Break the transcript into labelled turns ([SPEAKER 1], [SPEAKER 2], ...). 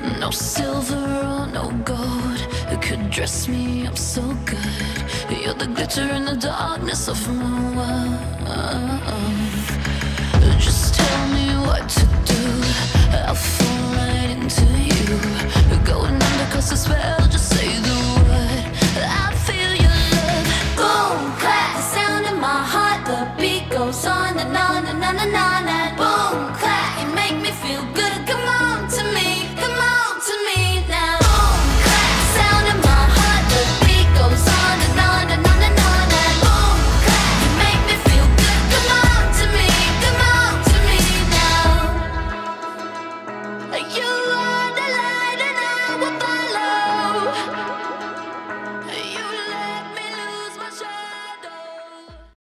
[SPEAKER 1] No silver or no gold could dress me up so good. You're the glitter in the darkness of my world. Just